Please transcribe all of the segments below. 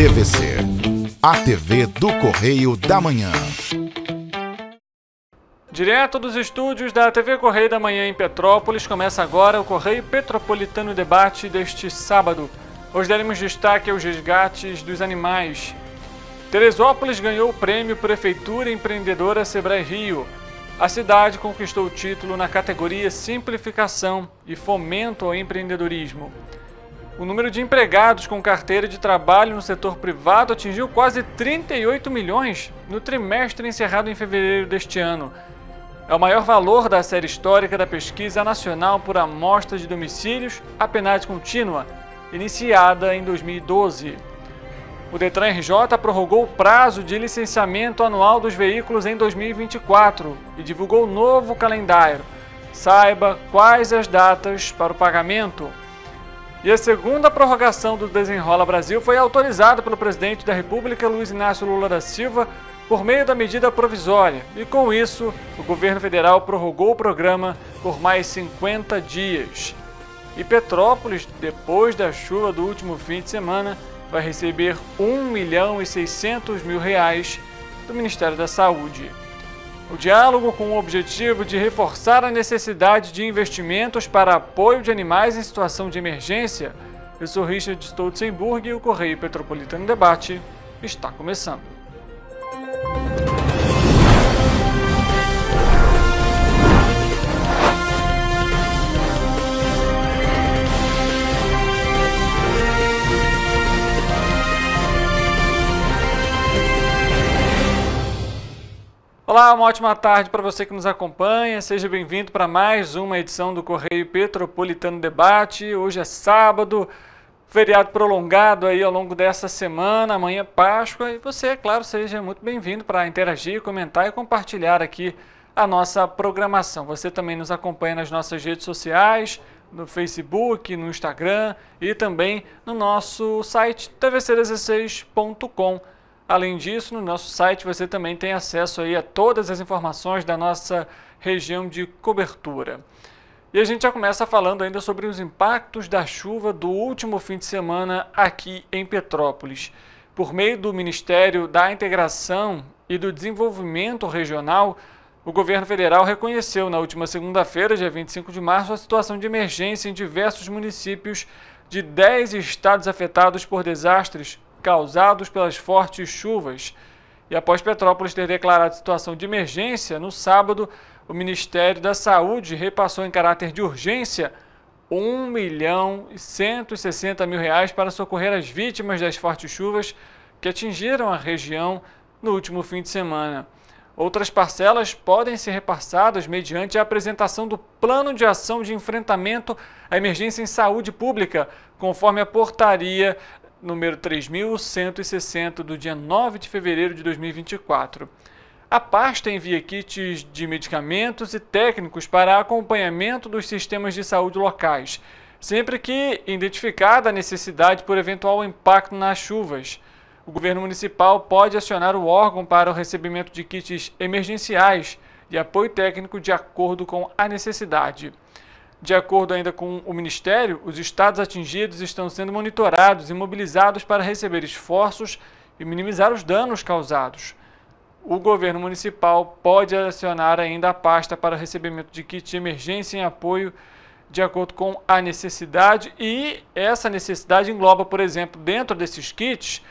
TVC, a TV do Correio da Manhã. Direto dos estúdios da TV Correio da Manhã em Petrópolis, começa agora o Correio Petropolitano Debate deste sábado. Hoje daremos destaque aos resgates dos animais. Teresópolis ganhou o prêmio Prefeitura Empreendedora Sebrae Rio. A cidade conquistou o título na categoria Simplificação e Fomento ao Empreendedorismo. O número de empregados com carteira de trabalho no setor privado atingiu quase 38 milhões no trimestre encerrado em fevereiro deste ano. É o maior valor da série histórica da Pesquisa Nacional por Amostra de Domicílios, a PNAD contínua, iniciada em 2012. O Detran RJ prorrogou o prazo de licenciamento anual dos veículos em 2024 e divulgou o novo calendário. Saiba quais as datas para o pagamento. E a segunda prorrogação do Desenrola Brasil foi autorizada pelo presidente da República, Luiz Inácio Lula da Silva, por meio da medida provisória. E com isso, o governo federal prorrogou o programa por mais 50 dias. E Petrópolis, depois da chuva do último fim de semana, vai receber R$1.600.000 do Ministério da Saúde. O diálogo com o objetivo de reforçar a necessidade de investimentos para apoio de animais em situação de emergência. Eu sou Richard Stolzenburg e o Correio Petropolitano Debate está começando. Olá, uma ótima tarde para você que nos acompanha. Seja bem-vindo para mais uma edição do Correio Petropolitano Debate. Hoje é sábado, feriado prolongado aí ao longo dessa semana, amanhã é Páscoa. E você, é claro, seja muito bem-vindo para interagir, comentar e compartilhar aqui a nossa programação. Você também nos acompanha nas nossas redes sociais, no Facebook, no Instagram e também no nosso site tvc16.com. Além disso, no nosso site você também tem acesso aí a todas as informações da nossa região de cobertura. E a gente já começa falando ainda sobre os impactos da chuva do último fim de semana aqui em Petrópolis. Por meio do Ministério da Integração e do Desenvolvimento Regional, o governo federal reconheceu na última segunda-feira, dia 25 de março, a situação de emergência em diversos municípios de 10 estados afetados por desastres causados pelas fortes chuvas. E após Petrópolis ter declarado situação de emergência, no sábado, o Ministério da Saúde repassou em caráter de urgência R$1.160.000 para socorrer as vítimas das fortes chuvas que atingiram a região no último fim de semana. Outras parcelas podem ser repassadas mediante a apresentação do Plano de Ação de Enfrentamento à Emergência em Saúde Pública, conforme a portaria número 3.160, do dia 9 de fevereiro de 2024. A pasta envia kits de medicamentos e técnicos para acompanhamento dos sistemas de saúde locais, sempre que identificada a necessidade por eventual impacto nas chuvas. O governo municipal pode acionar o órgão para o recebimento de kits emergenciais e apoio técnico de acordo com a necessidade. De acordo ainda com o Ministério, os estados atingidos estão sendo monitorados e mobilizados para receber esforços e minimizar os danos causados. O governo municipal pode acionar ainda a pasta para recebimento de kit de emergência em apoio de acordo com a necessidade, e essa necessidade engloba, por exemplo, dentro desses kits,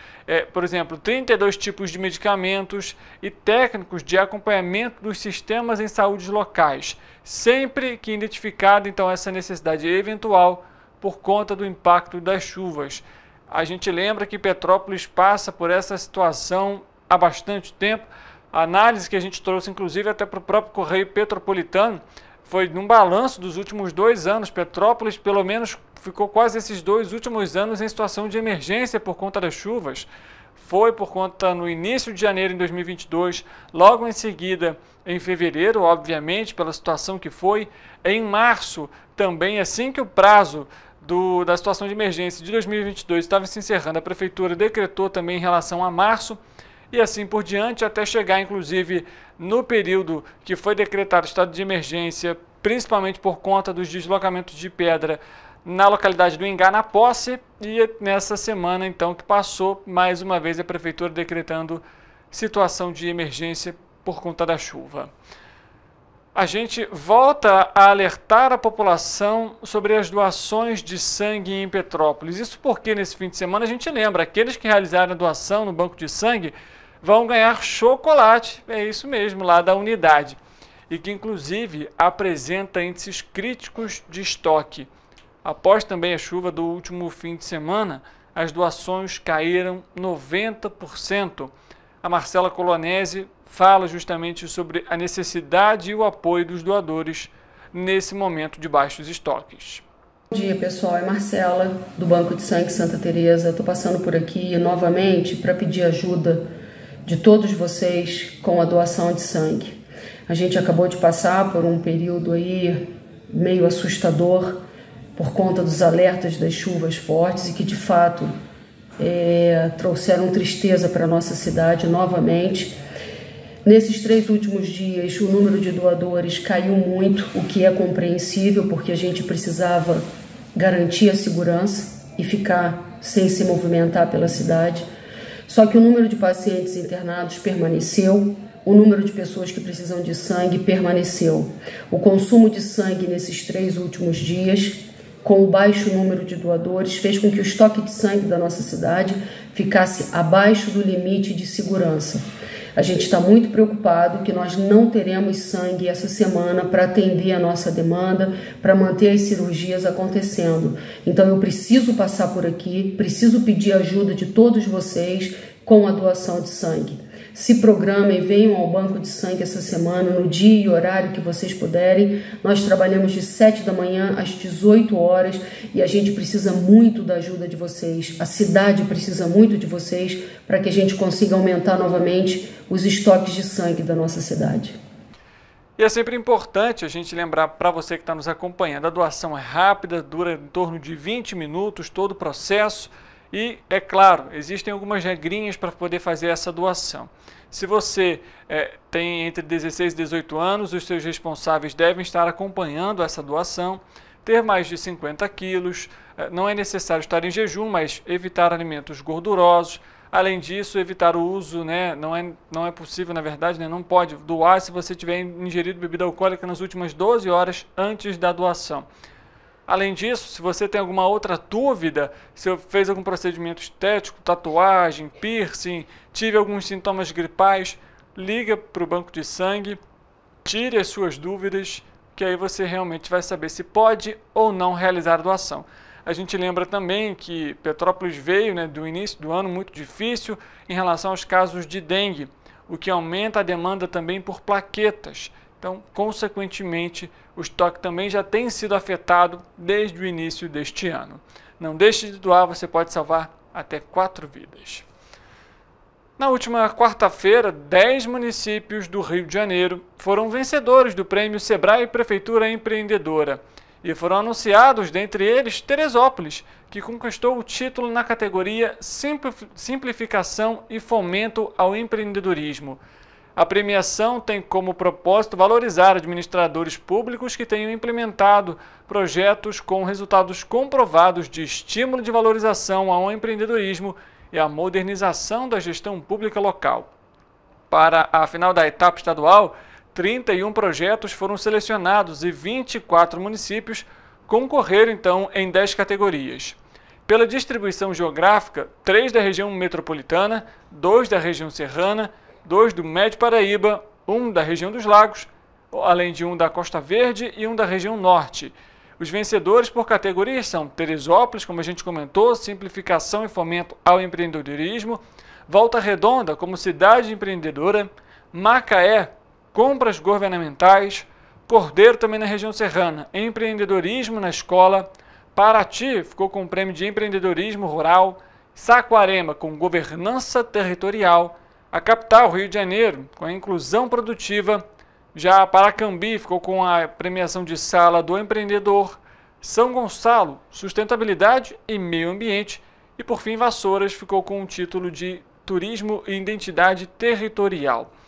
32 tipos de medicamentos e técnicos de acompanhamento dos sistemas em saúde locais, sempre que identificada então essa necessidade eventual por conta do impacto das chuvas. A gente lembra que Petrópolis passa por essa situação há bastante tempo. A análise que a gente trouxe, inclusive, até para o próprio Correio Petropolitano, foi num balanço dos últimos 2 anos. Petrópolis, pelo menos, ficou quase esses 2 últimos anos em situação de emergência por conta das chuvas. Foi por conta no início de janeiro de 2022, logo em seguida em fevereiro, obviamente, pela situação que foi. Em março, também, assim que o prazo da situação de emergência de 2022 estava se encerrando, a Prefeitura decretou também em relação a março, e assim por diante, até chegar, inclusive, no período que foi decretado o estado de emergência, principalmente por conta dos deslocamentos de pedra na localidade do Ingá, na Posse, e nessa semana então que passou, mais uma vez a Prefeitura decretando situação de emergência por conta da chuva. A gente volta a alertar a população sobre as doações de sangue em Petrópolis. Isso porque nesse fim de semana a gente lembra, aqueles que realizaram a doação no banco de sangue vão ganhar chocolate, é isso mesmo, lá da unidade, e que inclusive apresenta índices críticos de estoque. Após também a chuva do último fim de semana, as doações caíram 90%. A Marcela Colonese fala justamente sobre a necessidade e o apoio dos doadores nesse momento de baixos estoques. Bom dia, pessoal. É Marcela, do Banco de Sangue Santa Teresa. Estou passando por aqui novamente para pedir ajuda de todos vocês com a doação de sangue. A gente acabou de passar por um período aí meio assustador por conta dos alertas das chuvas fortes e que de fato trouxeram tristeza para a nossa cidade novamente. Nesses 3 últimos dias, o número de doadores caiu muito, o que é compreensível, porque a gente precisava garantir a segurança e ficar sem se movimentar pela cidade. Só que o número de pacientes internados permaneceu, o número de pessoas que precisam de sangue permaneceu. O consumo de sangue nesses 3 últimos dias, com o baixo número de doadores, fez com que o estoque de sangue da nossa cidade ficasse abaixo do limite de segurança. A gente está muito preocupado que nós não teremos sangue essa semana para atender a nossa demanda, para manter as cirurgias acontecendo. Então eu preciso passar por aqui, preciso pedir ajuda de todos vocês com a doação de sangue. Se programem, venham ao banco de sangue essa semana, no dia e horário que vocês puderem. Nós trabalhamos de 7 da manhã às 18 horas e a gente precisa muito da ajuda de vocês. A cidade precisa muito de vocês para que a gente consiga aumentar novamente os estoques de sangue da nossa cidade. E é sempre importante a gente lembrar para você que está nos acompanhando, a doação é rápida, dura em torno de 20 minutos, todo o processo. E, é claro, existem algumas regrinhas para poder fazer essa doação. Se você tem entre 16 e 18 anos, os seus responsáveis devem estar acompanhando essa doação, ter mais de 50 quilos, não é necessário estar em jejum, mas evitar alimentos gordurosos. Além disso, evitar o uso, não é possível, na verdade, não pode doar se você tiver ingerido bebida alcoólica nas últimas 12 horas antes da doação. Além disso, se você tem alguma outra dúvida, se fez algum procedimento estético, tatuagem, piercing, tive alguns sintomas gripais, liga para o banco de sangue, tire as suas dúvidas, que aí você realmente vai saber se pode ou não realizar a doação. A gente lembra também que Petrópolis veio do início do ano muito difícil em relação aos casos de dengue, o que aumenta a demanda também por plaquetas. Então, consequentemente, o estoque também já tem sido afetado desde o início deste ano. Não deixe de doar, você pode salvar até 4 vidas. Na última quarta-feira, 10 municípios do Rio de Janeiro foram vencedores do prêmio Sebrae Prefeitura Empreendedora. E foram anunciados, dentre eles, Teresópolis, que conquistou o título na categoria Simplificação e Fomento ao Empreendedorismo. A premiação tem como propósito valorizar administradores públicos que tenham implementado projetos com resultados comprovados de estímulo de valorização ao empreendedorismo e à modernização da gestão pública local. Para a final da etapa estadual, 31 projetos foram selecionados e 24 municípios concorreram, então, em 10 categorias. Pela distribuição geográfica, 3 da região metropolitana, 2 da região serrana, 2 do Médio Paraíba, 1 da região dos Lagos, além de 1 da Costa Verde e 1 da região Norte. Os vencedores por categorias são Teresópolis, como a gente comentou, Simplificação e Fomento ao Empreendedorismo, Volta Redonda, como cidade empreendedora, Macaé, Compras Governamentais, Cordeiro, também na região serrana, Empreendedorismo na Escola, Paraty ficou com o prêmio de Empreendedorismo Rural, Saquarema com Governança Territorial, a capital, Rio de Janeiro, com a Inclusão Produtiva, já Paracambi ficou com a premiação de Sala do Empreendedor, São Gonçalo, Sustentabilidade e Meio Ambiente, e por fim Vassouras ficou com o título de Turismo e Identidade Territorial.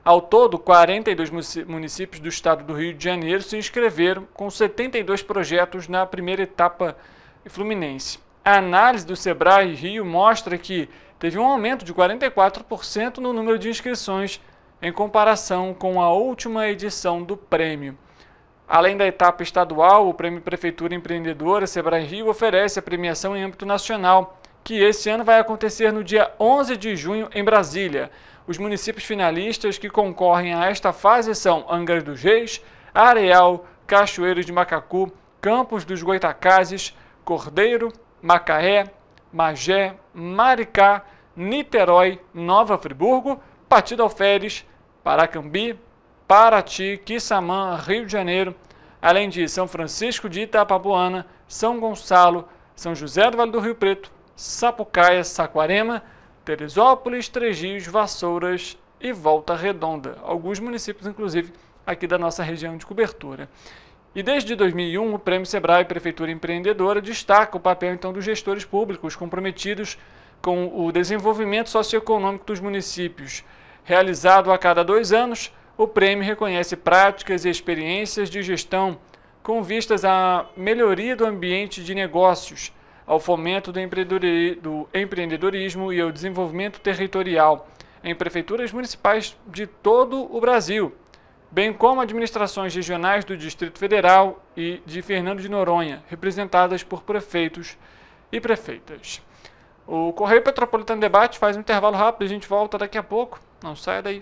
Ao todo, 42 municípios do estado do Rio de Janeiro se inscreveram com 72 projetos na primeira etapa fluminense. A análise do Sebrae Rio mostra que teve um aumento de 44% no número de inscrições em comparação com a última edição do prêmio. Além da etapa estadual, o Prêmio Prefeitura Empreendedora Sebrae Rio oferece a premiação em âmbito nacional, que esse ano vai acontecer no dia 11 de junho em Brasília. Os municípios finalistas que concorrem a esta fase são Angra dos Reis, Areal, Cachoeiros de Macacu, Campos dos Goitacazes, Cordeiro, Macaé, Magé, Maricá, Niterói, Nova Friburgo, Partido Alferes, Paracambi, Paraty, Quissamã, Rio de Janeiro, além de São Francisco de Itapapuana, São Gonçalo, São José do Vale do Rio Preto, Sapucaia, Saquarema, Teresópolis, Três Rios, Vassouras e Volta Redonda. Alguns municípios, inclusive, aqui da nossa região de cobertura. E desde 2001, o Prêmio Sebrae Prefeitura Empreendedora destaca o papel, então, dos gestores públicos comprometidos com o desenvolvimento socioeconômico dos municípios. Realizado a cada 2 anos, o prêmio reconhece práticas e experiências de gestão com vistas à melhoria do ambiente de negócios, ao fomento do empreendedorismo e ao desenvolvimento territorial em prefeituras municipais de todo o Brasil, bem como administrações regionais do Distrito Federal e de Fernando de Noronha, representadas por prefeitos e prefeitas. O Correio Petropolitano Debate faz um intervalo rápido, a gente volta daqui a pouco, não saia daí.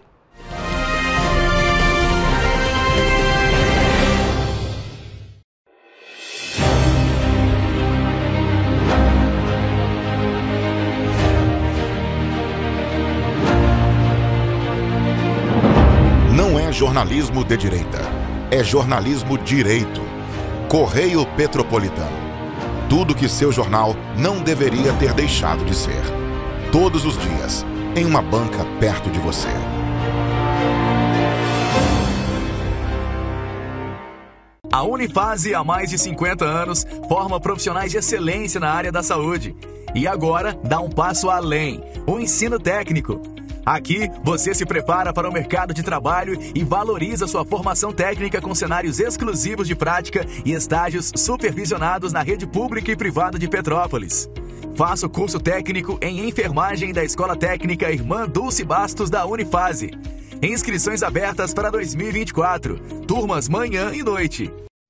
Não é jornalismo de direita, é jornalismo direito. Correio Petropolitano. Tudo que seu jornal não deveria ter deixado de ser. Todos os dias, em uma banca perto de você. A Unifase, há mais de 50 anos, forma profissionais de excelência na área da saúde. E agora, dá um passo além, o ensino técnico. Aqui, você se prepara para o mercado de trabalho e valoriza sua formação técnica com cenários exclusivos de prática e estágios supervisionados na rede pública e privada de Petrópolis. Faça o curso técnico em enfermagem da Escola Técnica Irmã Dulce Bastos da Unifase. Inscrições abertas para 2024. Turmas manhã e noite.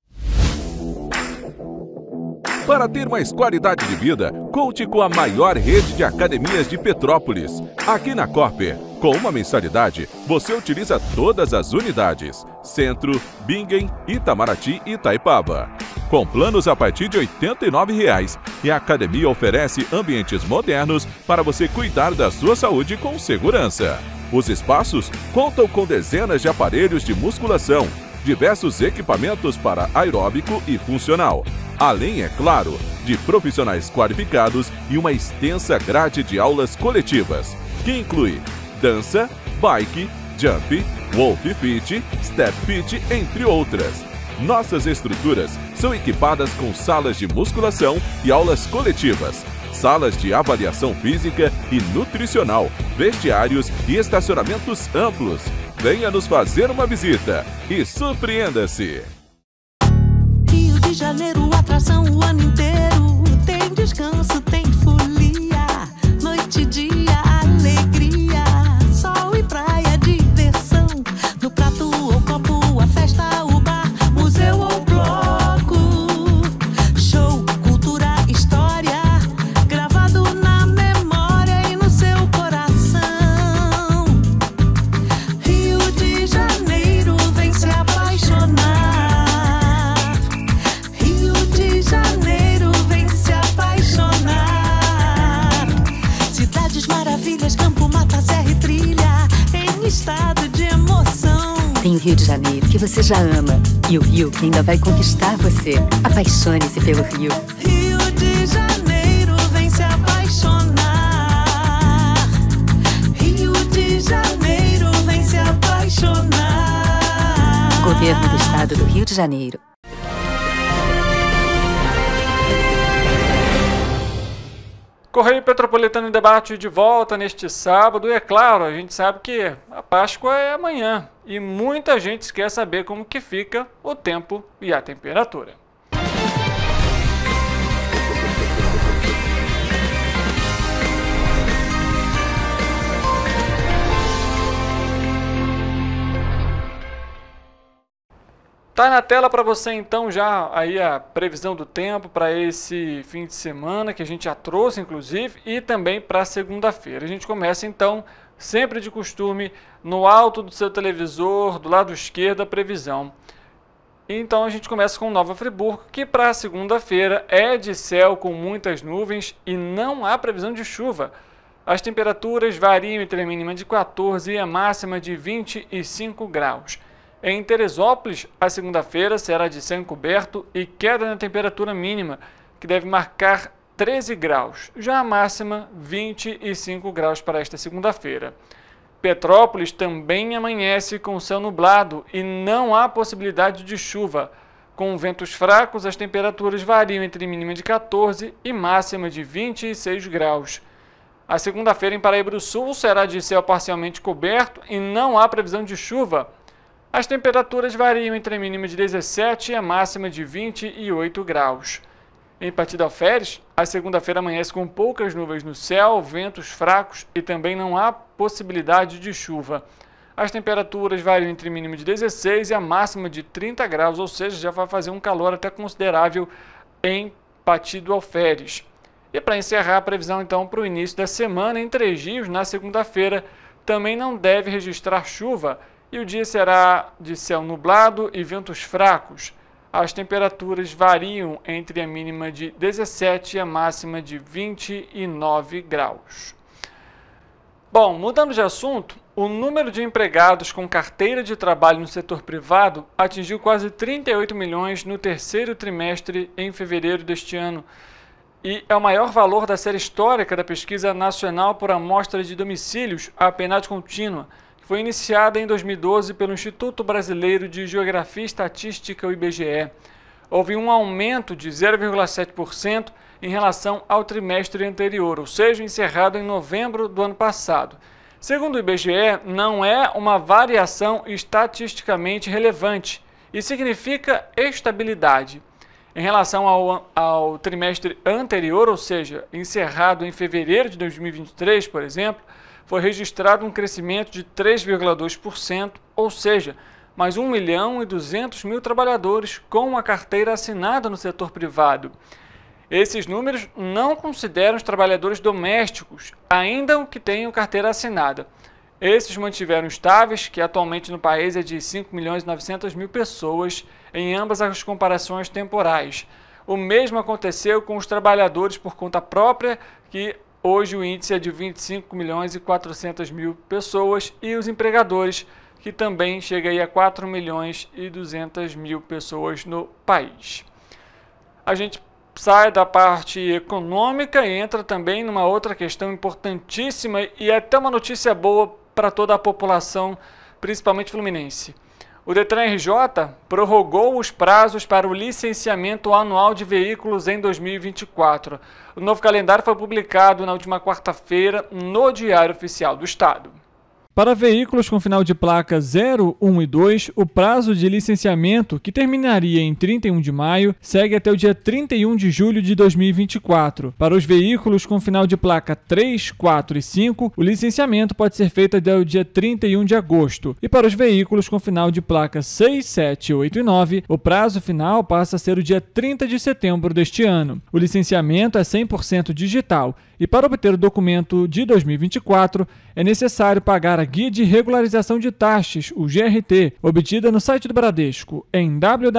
Para ter mais qualidade de vida, conte com a maior rede de academias de Petrópolis. Aqui na Corper, com uma mensalidade, você utiliza todas as unidades: Centro, Bingen, Itamaraty e Itaipava. Com planos a partir de R$ 89,00, e a academia oferece ambientes modernos para você cuidar da sua saúde com segurança. Os espaços contam com dezenas de aparelhos de musculação, diversos equipamentos para aeróbico e funcional, além, é claro, de profissionais qualificados e uma extensa grade de aulas coletivas, que inclui dança, bike, jump, wolf fit, step fit, entre outras. Nossas estruturas são equipadas com salas de musculação e aulas coletivas, salas de avaliação física e nutricional, vestiários e estacionamentos amplos. Venha nos fazer uma visita e surpreenda-se! Rio de Janeiro, atração o ano inteiro. Tem descanso, tem folia, noite e dia, alegria, sol e praia, diversão. No prato ou copo, a festa, o bar, museu ou bloco. Show, cultura, história, gravado na memória e no seu coração. Rio de Janeiro, vem se apaixonar. Rio de Janeiro, vem se apaixonar. Cidades maravilhas, campo, mata, serra e trilha, em estado de emoção. Tem o Rio de Janeiro, que você já ama, e o Rio, que ainda vai conquistar você. Apaixone-se pelo Rio. Rio de Janeiro, vem se apaixonar. Rio de Janeiro, vem se apaixonar. Governo do Estado do Rio de Janeiro. Correio Petropolitano em Debate de volta neste sábado. E é claro, a gente sabe que a Páscoa é amanhã. E muita gente quer saber como que fica o tempo e a temperatura. Tá na tela para você então já aí a previsão do tempo para esse fim de semana, que a gente já trouxe inclusive, e também para segunda-feira. A gente começa então, sempre de costume, no alto do seu televisor, do lado esquerdo, a previsão. Então a gente começa com Nova Friburgo, que para segunda-feira é de céu com muitas nuvens e não há previsão de chuva. As temperaturas variam entre a mínima de 14 e a máxima de 25 graus. Em Teresópolis, a segunda-feira será de céu encoberto e queda na temperatura mínima, que deve marcar 13 graus. Já a máxima, 25 graus para esta segunda-feira. Petrópolis também amanhece com céu nublado e não há possibilidade de chuva. Com ventos fracos, as temperaturas variam entre mínima de 14 e máxima de 26 graus. A segunda-feira em Paraíba do Sul será de céu parcialmente coberto e não há previsão de chuva. As temperaturas variam entre a mínima de 17 e a máxima de 28 graus. Em Partido Alferes, a segunda-feira amanhece com poucas nuvens no céu, ventos fracos e também não há possibilidade de chuva. As temperaturas variam entre a mínima de 16 e a máxima de 30 graus, ou seja, já vai fazer um calor até considerável em Partido Alferes. E para encerrar a previsão então para o início da semana, em Três Rios, na segunda-feira, também não deve registrar chuva, e o dia será de céu nublado e ventos fracos. As temperaturas variam entre a mínima de 17 e a máxima de 29 graus. Bom, mudando de assunto, o número de empregados com carteira de trabalho no setor privado atingiu quase 38 milhões no terceiro trimestre em fevereiro deste ano. E é o maior valor da série histórica da Pesquisa Nacional por Amostra de Domicílios, a PNAD contínua, foi iniciada em 2012 pelo Instituto Brasileiro de Geografia e Estatística, o IBGE. Houve um aumento de 0,7% em relação ao trimestre anterior, ou seja, encerrado em novembro do ano passado. Segundo o IBGE, não é uma variação estatisticamente relevante e significa estabilidade. Em relação ao trimestre anterior, ou seja, encerrado em fevereiro de 2023, por exemplo, foi registrado um crescimento de 3,2%, ou seja, mais 1.200.000 trabalhadores com uma carteira assinada no setor privado. Esses números não consideram os trabalhadores domésticos, ainda que tenham carteira assinada. Esses mantiveram estáveis, que atualmente no país é de 5.900.000 pessoas, em ambas as comparações temporais. O mesmo aconteceu com os trabalhadores por conta própria, que hoje o índice é de 25.400.000 pessoas, e os empregadores, que também chega aí a 4.200.000 pessoas no país. A gente sai da parte econômica e entra também numa outra questão importantíssima e até uma notícia boa para toda a população, principalmente fluminense. O Detran RJ prorrogou os prazos para o licenciamento anual de veículos em 2024. O novo calendário foi publicado na última quarta-feira no Diário Oficial do Estado. Para veículos com final de placa 0, 1 e 2, o prazo de licenciamento, que terminaria em 31 de maio, segue até o dia 31 de julho de 2024. Para os veículos com final de placa 3, 4 e 5, o licenciamento pode ser feito até o dia 31 de agosto. E para os veículos com final de placa 6, 7, 8 e 9, o prazo final passa a ser o dia 30 de setembro deste ano. O licenciamento é 100% digital. E para obter o documento de 2024, é necessário pagar a Guia de Regularização de Taxas, o GRT, obtida no site do Bradesco, em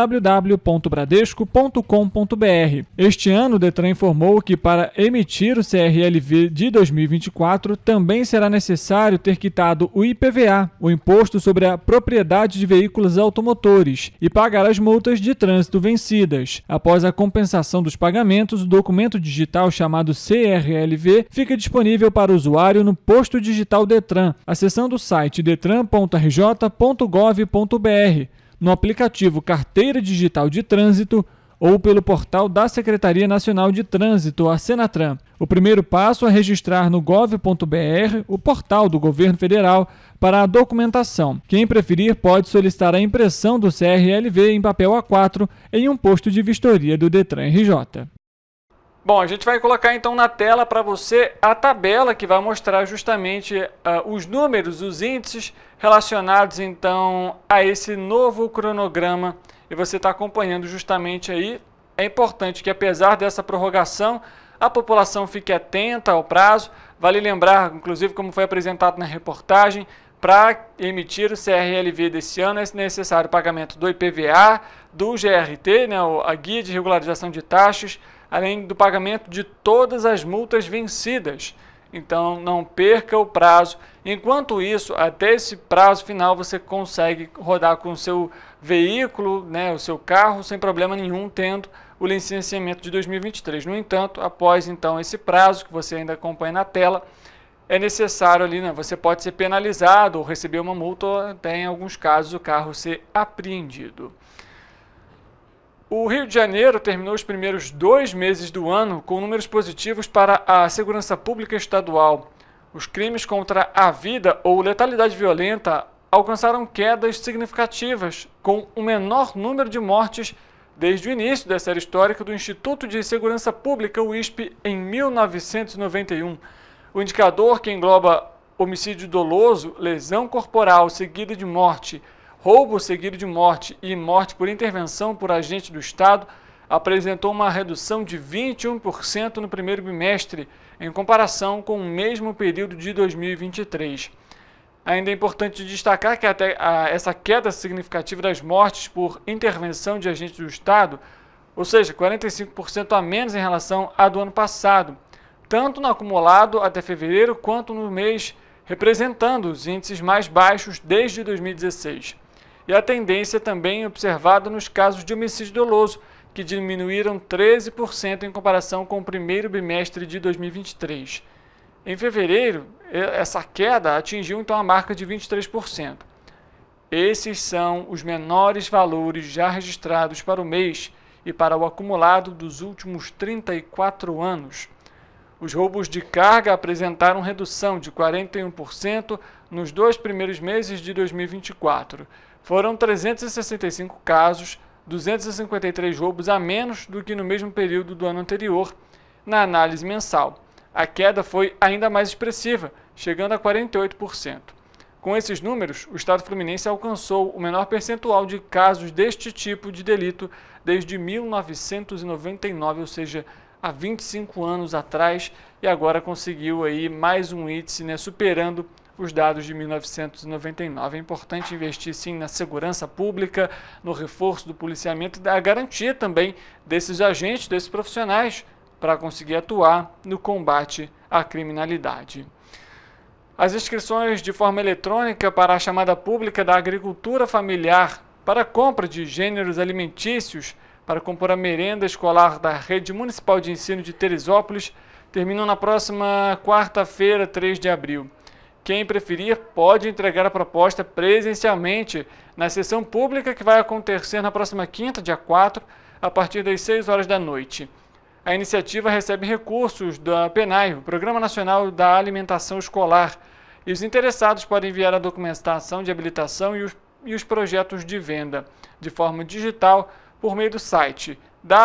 www.bradesco.com.br. Este ano, o Detran informou que para emitir o CRLV de 2024, também será necessário ter quitado o IPVA, o Imposto sobre a Propriedade de Veículos Automotores, e pagar as multas de trânsito vencidas. Após a compensação dos pagamentos, o documento digital chamado CRLV fica disponível para o usuário no posto digital Detran, acessando o site detran.rj.gov.br, no aplicativo Carteira Digital de Trânsito ou pelo portal da Secretaria Nacional de Trânsito, a Senatran. O primeiro passo é registrar no gov.br, o portal do governo federal, para a documentação. Quem preferir pode solicitar a impressão do CRLV em papel A4 em um posto de vistoria do Detran RJ. Bom, a gente vai colocar então na tela para você a tabela que vai mostrar justamente os números, os índices relacionados então a esse novo cronograma, e você está acompanhando justamente aí. É importante que, apesar dessa prorrogação, a população fique atenta ao prazo. Vale lembrar, inclusive, como foi apresentado na reportagem, para emitir o CRLV desse ano é necessário o pagamento do IPVA, do GRT, né, a Guia de Regularização de Taxas, além do pagamento de todas as multas vencidas. Então, não perca o prazo. Enquanto isso, até esse prazo final, você consegue rodar com o seu veículo, né, o seu carro, sem problema nenhum, tendo o licenciamento de 2023. No entanto, após então esse prazo, que você ainda acompanha na tela, é necessário ali, né, você pode ser penalizado ou receber uma multa, ou até em alguns casos o carro ser apreendido. O Rio de Janeiro terminou os primeiros 2 meses do ano com números positivos para a segurança pública estadual. Os crimes contra a vida ou letalidade violenta alcançaram quedas significativas, com o menor número de mortes desde o início da série histórica do Instituto de Segurança Pública, o ISP, em 1991. O indicador, que engloba homicídio doloso, lesão corporal seguida de morte, roubo seguido de morte e morte por intervenção por agente do Estado, apresentou uma redução de 21% no primeiro bimestre, em comparação com o mesmo período de 2023. Ainda é importante destacar que essa queda significativa das mortes por intervenção de agentes do Estado, ou seja, 45% a menos em relação à do ano passado, tanto no acumulado até fevereiro quanto no mês, representando os índices mais baixos desde 2016. E a tendência também é observada nos casos de homicídio doloso, que diminuíram 13% em comparação com o primeiro bimestre de 2023. Em fevereiro, essa queda atingiu então a marca de 23%. Esses são os menores valores já registrados para o mês e para o acumulado dos últimos 34 anos. Os roubos de carga apresentaram redução de 41% nos 2 primeiros meses de 2024. Foram 365 casos, 253 roubos a menos do que no mesmo período do ano anterior, na análise mensal. A queda foi ainda mais expressiva, chegando a 48%. Com esses números, o Estado fluminense alcançou o menor percentual de casos deste tipo de delito desde 1999, ou seja, há 25 anos atrás, e agora conseguiu aí mais um índice, né, superando os dados de 1999. É importante investir sim na segurança pública, no reforço do policiamento e da garantia também desses agentes, desses profissionais, para conseguir atuar no combate à criminalidade. As inscrições de forma eletrônica para a chamada pública da agricultura familiar para a compra de gêneros alimentícios para compor a merenda escolar da Rede Municipal de Ensino de Teresópolis terminam na próxima quarta-feira, 3 de abril. Quem preferir pode entregar a proposta presencialmente na sessão pública que vai acontecer na próxima quinta, dia 4, a partir das 6 horas da noite. A iniciativa recebe recursos da PNAE, o Programa Nacional da Alimentação Escolar, e os interessados podem enviar a documentação de habilitação e os projetos de venda de forma digital por meio do site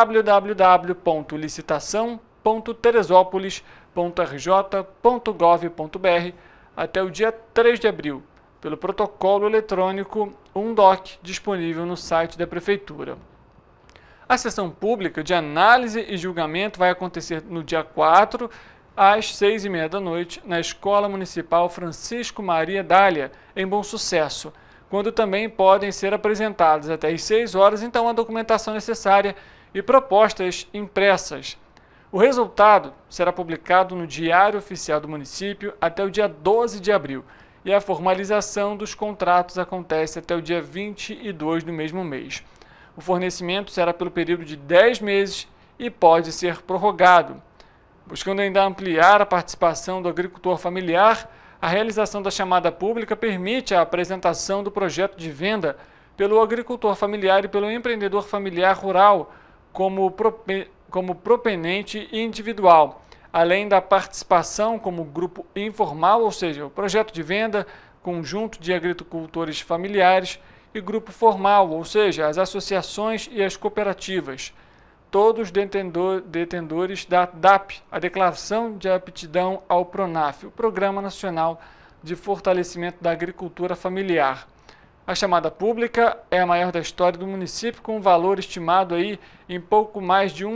www.licitação.teresópolis.rj.gov.br até o dia 3 de abril, pelo protocolo eletrônico UNDOC disponível no site da Prefeitura. A sessão pública de análise e julgamento vai acontecer no dia 4, às 6h30 da noite, na Escola Municipal Francisco Maria Dália, em Bom Sucesso, quando também podem ser apresentadas até às 6 horas, então, a documentação necessária e propostas impressas. O resultado será publicado no Diário Oficial do Município até o dia 12 de abril, e a formalização dos contratos acontece até o dia 22 do mesmo mês. O fornecimento será pelo período de 10 meses e pode ser prorrogado. Buscando ainda ampliar a participação do agricultor familiar, a realização da chamada pública permite a apresentação do projeto de venda pelo agricultor familiar e pelo empreendedor familiar rural, como proponente individual, além da participação como grupo informal, ou seja, o projeto de venda, conjunto de agricultores familiares, e grupo formal, ou seja, as associações e as cooperativas, todos detentores da DAP, a Declaração de Aptidão ao PRONAF, o Programa Nacional de Fortalecimento da Agricultura Familiar. A chamada pública é a maior da história do município, com um valor estimado aí em pouco mais de R$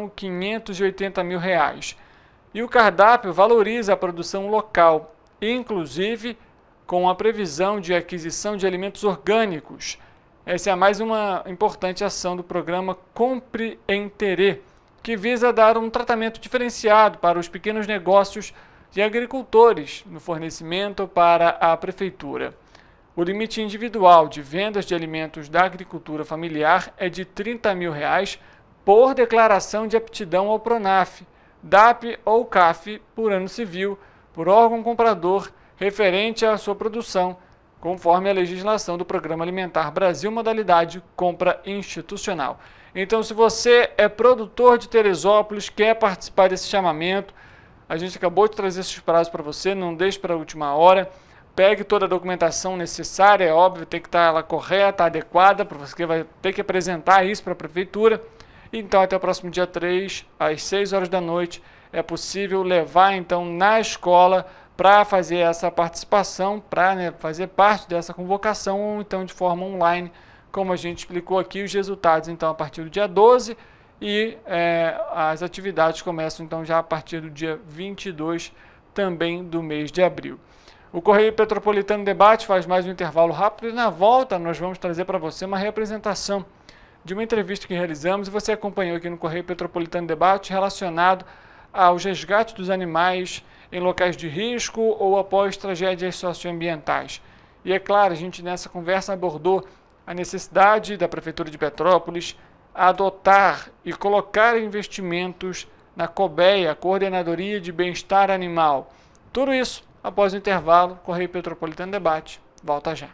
1.580.000. E o cardápio valoriza a produção local, inclusive com a previsão de aquisição de alimentos orgânicos. Essa é mais uma importante ação do programa Compre em Terê, que visa dar um tratamento diferenciado para os pequenos negócios e agricultores no fornecimento para a prefeitura. O limite individual de vendas de alimentos da agricultura familiar é de R$ 30.000 por declaração de aptidão ao PRONAF, DAP ou CAF por ano civil, por órgão comprador referente à sua produção, conforme a legislação do Programa Alimentar Brasil, modalidade compra institucional. Então, se você é produtor de Teresópolis, quer participar desse chamamento, a gente acabou de trazer esses prazos para você, não deixe para a última hora, pegue toda a documentação necessária, é óbvio, tem que estar ela correta, adequada, porque você vai ter que apresentar isso para a prefeitura. Então, até o próximo dia 3, às 6 horas da noite, é possível levar, então, na escola para fazer essa participação, para fazer parte dessa convocação, ou então de forma online, como a gente explicou aqui, os resultados então a partir do dia 12 e as atividades começam então já a partir do dia 22 também do mês de abril. O Correio Petropolitano Debate faz mais um intervalo rápido e na volta nós vamos trazer para você uma representação de uma entrevista que realizamos e você acompanhou aqui no Correio Petropolitano Debate relacionado aos resgates dos animais em locais de risco ou após tragédias socioambientais. E é claro, a gente nessa conversa abordou a necessidade da Prefeitura de Petrópolis adotar e colocar investimentos na COBEA, Coordenadoria de Bem-Estar Animal. Tudo isso após o intervalo. Correio Petropolitano Debate volta já.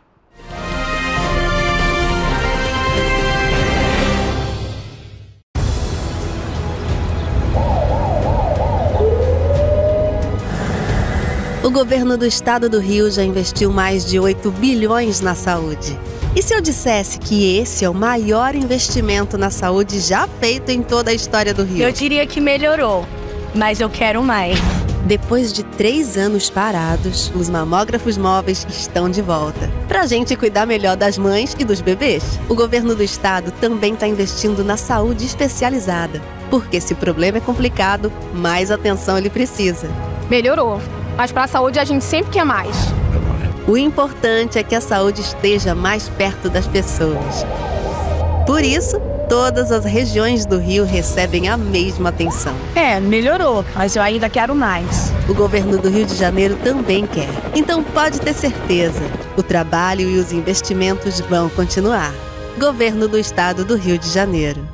O governo do estado do Rio já investiu mais de 8 bilhões na saúde. E se eu dissesse que esse é o maior investimento na saúde já feito em toda a história do Rio? Eu diria que melhorou, mas eu quero mais. Depois de 3 anos parados, os mamógrafos móveis estão de volta. Pra gente cuidar melhor das mães e dos bebês. O governo do estado também está investindo na saúde especializada. Porque se o problema é complicado, mais atenção ele precisa. Melhorou. Mas para a saúde a gente sempre quer mais. O importante é que a saúde esteja mais perto das pessoas. Por isso, todas as regiões do Rio recebem a mesma atenção. Melhorou, mas eu ainda quero mais. O governo do Rio de Janeiro também quer. Então pode ter certeza, o trabalho e os investimentos vão continuar. Governo do Estado do Rio de Janeiro.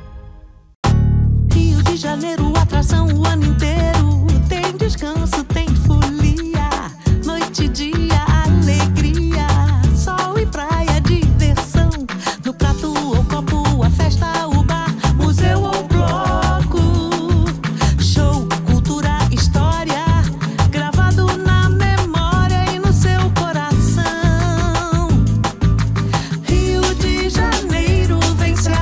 Rio de Janeiro, atração o ano inteiro. Tem descanso, tem folia, noite e dia, alegria, sol e praia, diversão. No prato ou copo, a festa, o bar, museu ou bloco. Show, cultura, história, gravado na memória e no seu coração. Rio de Janeiro, vem se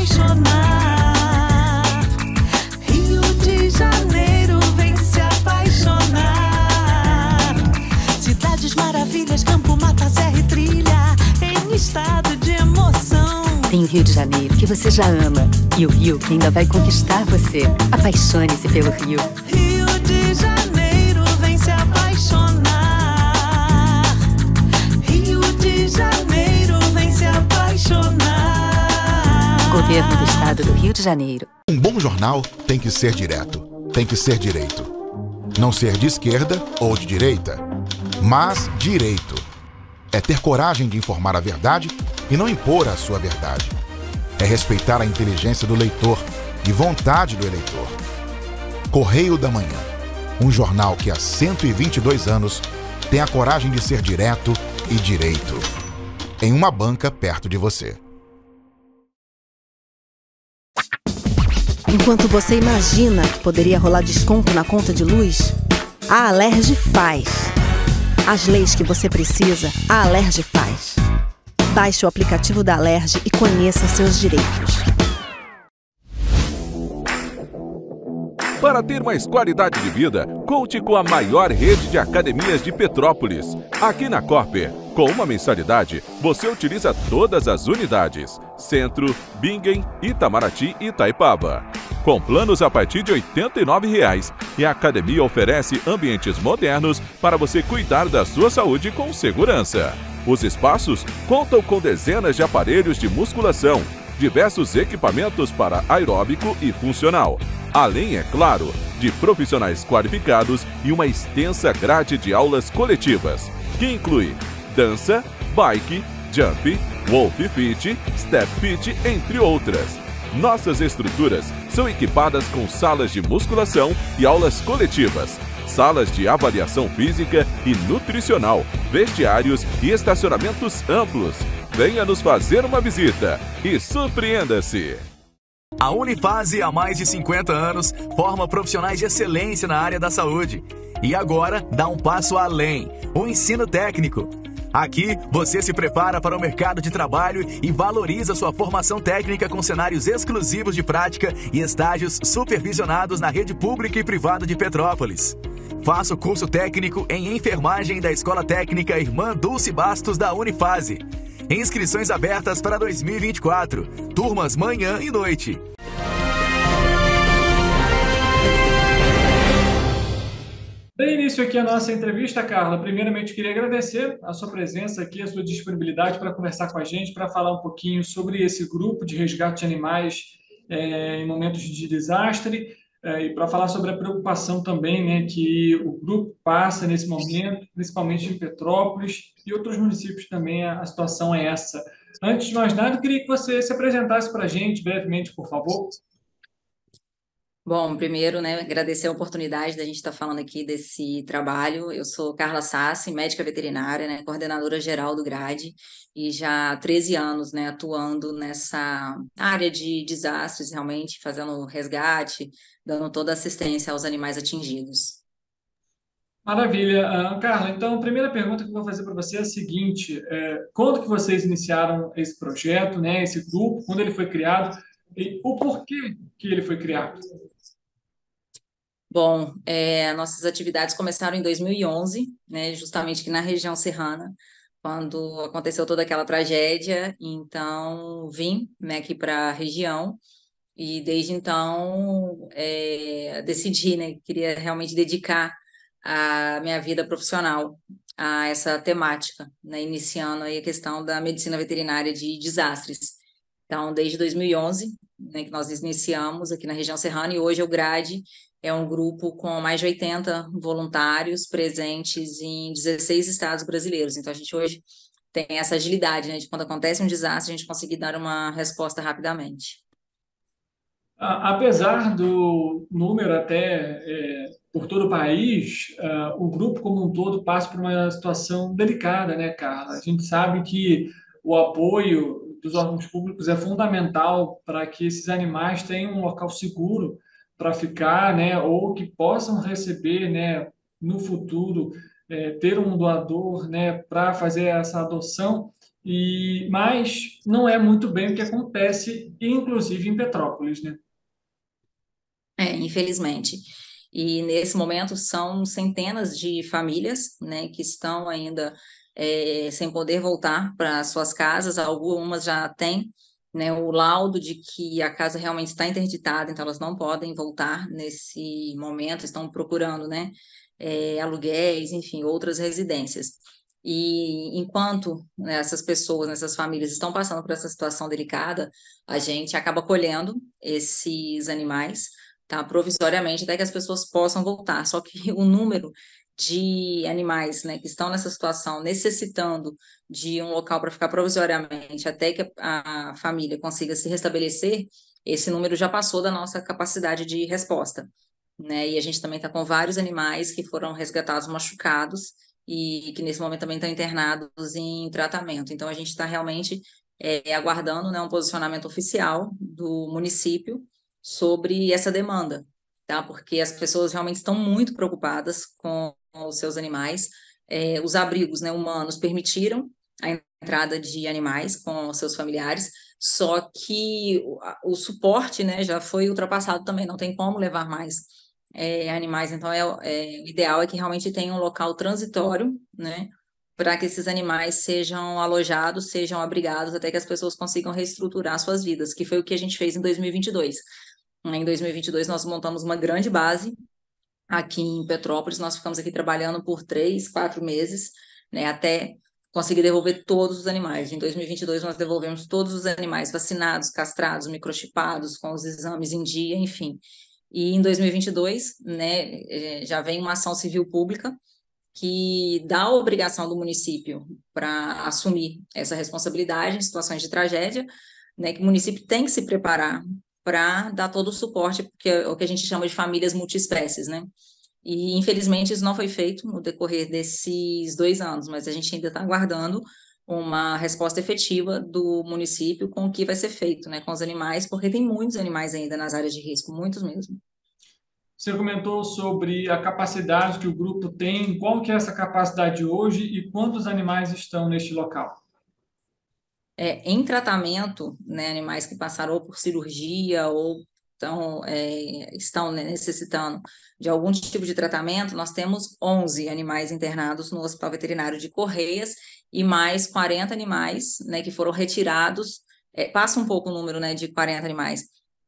apaixonar. Rio de Janeiro, vem se apaixonar. Cidades maravilhas, campo, mata, serra e trilha, em estado de emoção. Tem o Rio de Janeiro, que você já ama, e o Rio, que ainda vai conquistar você. Apaixone-se pelo Rio. Rio de Janeiro, vem se apaixonar. Rio de Janeiro, vem se apaixonar. Governo do Estado do Rio de Janeiro. Um bom jornal tem que ser direto, tem que ser direito. Não ser de esquerda ou de direita, mas direito. É ter coragem de informar a verdade e não impor a sua verdade. É respeitar a inteligência do leitor e vontade do eleitor. Correio da Manhã, um jornal que há 122 anos tem a coragem de ser direto e direito. Em uma banca perto de você. Enquanto você imagina que poderia rolar desconto na conta de luz, a Alerj faz. As leis que você precisa, a Alerj faz. Baixe o aplicativo da Alerj e conheça seus direitos. Para ter mais qualidade de vida, conte com a maior rede de academias de Petrópolis. Aqui na Corper, com uma mensalidade, você utiliza todas as unidades: Centro, Bingen, Itamaraty e Itaipava. Com planos a partir de R$ 89,00, e a academia oferece ambientes modernos para você cuidar da sua saúde com segurança. Os espaços contam com dezenas de aparelhos de musculação, diversos equipamentos para aeróbico e funcional, além, é claro, de profissionais qualificados e uma extensa grade de aulas coletivas, que inclui dança, bike, jump, wolf fit, step fit, entre outras. Nossas estruturas são equipadas com salas de musculação e aulas coletivas, salas de avaliação física e nutricional, vestiários e estacionamentos amplos. Venha nos fazer uma visita e surpreenda-se! A Unifase, há mais de 50 anos, forma profissionais de excelência na área da saúde. E agora dá um passo além: o ensino técnico. Aqui, você se prepara para o mercado de trabalho e valoriza sua formação técnica com cenários exclusivos de prática e estágios supervisionados na rede pública e privada de Petrópolis. Faça o curso técnico em enfermagem da Escola Técnica Irmã Dulce Bastos da Unifase. Inscrições abertas para 2024. Turmas manhã e noite. Dê início aqui a nossa entrevista, Carla. Primeiramente, queria agradecer a sua presença aqui, a sua disponibilidade para conversar com a gente, para falar um pouquinho sobre esse grupo de resgate de animais em momentos de desastre e para falar sobre a preocupação também, né, que o grupo passa nesse momento, principalmente em Petrópolis e outros municípios também, a situação é essa. Antes de mais nada, eu queria que você se apresentasse para a gente brevemente, por favor. Bom, primeiro, né, agradecer a oportunidade da gente estar falando aqui desse trabalho. Eu sou Carla Sassi, médica veterinária, né, coordenadora geral do GRADE, e já há 13 anos, né, atuando nessa área de desastres, realmente, fazendo resgate, dando toda a assistência aos animais atingidos. Maravilha. Carla, então a primeira pergunta que eu vou fazer para você é a seguinte: quando que vocês iniciaram esse projeto, né, esse grupo, quando ele foi criado e o porquê que ele foi criado? Bom, nossas atividades começaram em 2011, né, justamente aqui na região serrana, quando aconteceu toda aquela tragédia. Então vim, né, aqui para a região e desde então decidi, né, queria realmente dedicar a minha vida profissional a essa temática, né, iniciando aí a questão da medicina veterinária de desastres. Então, desde 2011, né, que nós iniciamos aqui na região serrana, e hoje o GRADE é um grupo com mais de 80 voluntários presentes em 16 estados brasileiros. Então, a gente hoje tem essa agilidade, né, de quando acontece um desastre, a gente conseguir dar uma resposta rapidamente. Apesar do número até por todo o país, o grupo como um todo passa por uma situação delicada, né, Carla? A gente sabe que o apoio dos órgãos públicos é fundamental para que esses animais tenham um local seguro para ficar, né, ou que possam receber, né, no futuro, ter um doador, né, para fazer essa adoção. Mas não é muito bem o que acontece, inclusive em Petrópolis, né? Infelizmente. E nesse momento são centenas de famílias, né, que estão ainda sem poder voltar para suas casas. Algumas já têm, né, o laudo de que a casa realmente está interditada, então elas não podem voltar nesse momento, estão procurando, né, aluguéis, enfim, outras residências. E enquanto, né, essas pessoas, essas famílias estão passando por essa situação delicada, a gente acaba colhendo esses animais, tá, provisoriamente, até que as pessoas possam voltar. Só que o número de animais, né, que estão nessa situação, necessitando de um local para ficar provisoriamente, até que a família consiga se restabelecer, esse número já passou da nossa capacidade de resposta, né? E a gente também está com vários animais que foram resgatados machucados e que nesse momento também estão internados em tratamento. Então a gente está realmente aguardando, né, um posicionamento oficial do município sobre essa demanda, tá? Porque as pessoas realmente estão muito preocupadas com os seus animais. Os abrigos, né, humanos permitiram a entrada de animais com seus familiares, só que o suporte, né, já foi ultrapassado também, não tem como levar mais animais, então o ideal é que realmente tenha um local transitório, né, para que esses animais sejam alojados, sejam abrigados, até que as pessoas consigam reestruturar suas vidas, que foi o que a gente fez em 2022. Em 2022, nós montamos uma grande base aqui em Petrópolis, nós ficamos aqui trabalhando por 3, 4 meses, né, até conseguir devolver todos os animais. Em 2022, nós devolvemos todos os animais vacinados, castrados, microchipados, com os exames em dia, enfim. E em 2022, né, já vem uma ação civil pública que dá a obrigação do município para assumir essa responsabilidade em situações de tragédia, né, que o município tem que se preparar para dar todo o suporte, porque é o que a gente chama de famílias multiespécies, né? E, infelizmente, isso não foi feito no decorrer desses 2 anos, mas a gente ainda está aguardando uma resposta efetiva do município com o que vai ser feito, né, com os animais, porque tem muitos animais ainda nas áreas de risco, muitos mesmo. Você comentou sobre a capacidade que o grupo tem. Qual que é essa capacidade hoje e quantos animais estão neste local? Em tratamento, né, animais que passaram ou por cirurgia ou estão, né, necessitando de algum tipo de tratamento, nós temos 11 animais internados no Hospital Veterinário de Correias e mais 40 animais, né, que foram retirados, passa um pouco o número, né, de 40 animais,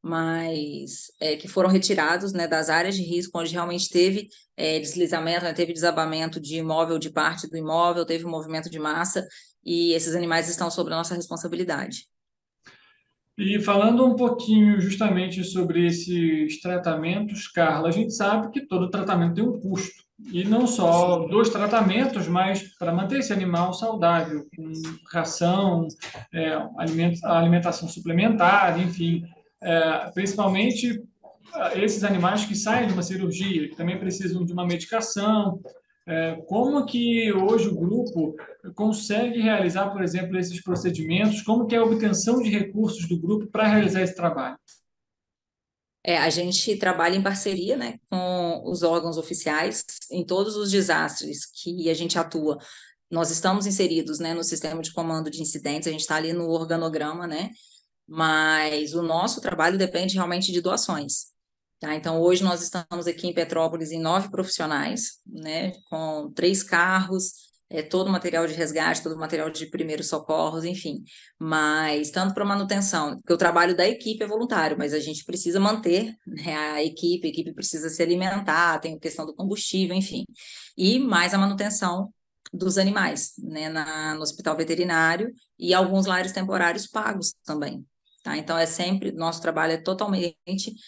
mas que foram retirados, né, das áreas de risco, onde realmente teve deslizamento, né, teve desabamento de imóvel, de parte do imóvel, teve um movimento de massa, e esses animais estão sob a nossa responsabilidade. E falando um pouquinho justamente sobre esses tratamentos, Carla, a gente sabe que todo tratamento tem um custo. E não só dos tratamentos, mas para manter esse animal saudável, com ração, alimentação suplementar, enfim. Principalmente esses animais que saem de uma cirurgia, que também precisam de uma medicação. Como que hoje o grupo consegue realizar, por exemplo, esses procedimentos? Como que é a obtenção de recursos do grupo para realizar esse trabalho? A gente trabalha em parceria, né, com os órgãos oficiais em todos os desastres que a gente atua. Nós estamos inseridos, né, no sistema de comando de incidentes, a gente está ali no organograma, né, mas o nosso trabalho depende realmente de doações. Tá? Então, hoje nós estamos aqui em Petrópolis em 9 profissionais, né, com 3 carros, todo o material de resgate, todo o material de primeiros socorros, enfim. Mas, tanto para manutenção, porque o trabalho da equipe é voluntário, mas a gente precisa manter, né, a equipe precisa se alimentar, tem a questão do combustível, enfim. E mais a manutenção dos animais, né, no hospital veterinário e alguns lares temporários pagos também. Tá? Então, nosso trabalho é totalmente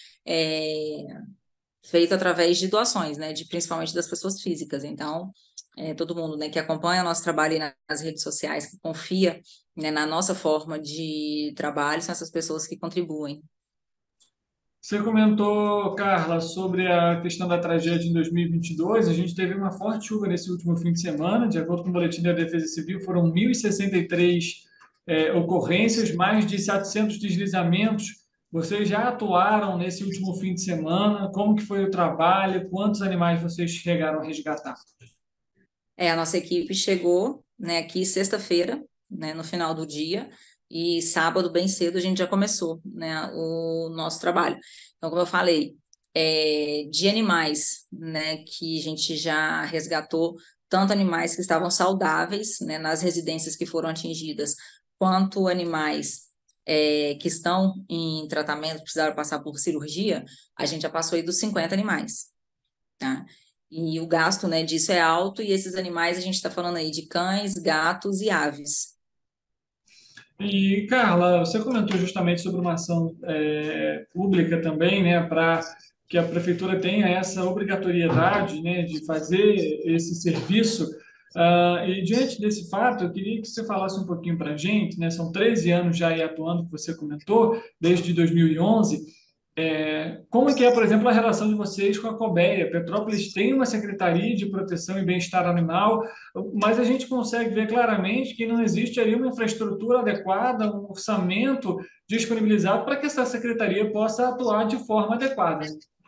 feito através de doações, né, principalmente das pessoas físicas. Então, todo mundo, né, que acompanha o nosso trabalho nas redes sociais, que confia, né, na nossa forma de trabalho, são essas pessoas que contribuem. Você comentou, Carla, sobre a questão da tragédia em 2022. A gente teve uma forte chuva nesse último fim de semana. De acordo com o Boletim da Defesa Civil, foram 1.063 ocorrências, mais de 700 deslizamentos. Vocês já atuaram nesse último fim de semana? Como que foi o trabalho? Quantos animais vocês chegaram a resgatar? A nossa equipe chegou, né, aqui sexta-feira, né, no final do dia, e sábado, bem cedo, a gente já começou, né, o nosso trabalho. Então, como eu falei, de animais, né, que a gente já resgatou, tanto animais que estavam saudáveis, né, nas residências que foram atingidas, quanto animais que estão em tratamento, precisaram passar por cirurgia, a gente já passou aí dos 50 animais, tá? E o gasto, né, disso é alto, e esses animais a gente está falando aí de cães, gatos e aves. E, Carla, você comentou justamente sobre uma ação pública também, né, para que a prefeitura tenha essa obrigatoriedade, né, de fazer esse serviço. E diante desse fato, eu queria que você falasse um pouquinho para a gente, né, são 13 anos já aí atuando, que você comentou, desde 2011, Como é que é, por exemplo, a relação de vocês com a Colmeia? Petrópolis tem uma Secretaria de Proteção e Bem-Estar Animal, mas a gente consegue ver claramente que não existe ali uma infraestrutura adequada, um orçamento disponibilizado para que essa secretaria possa atuar de forma adequada.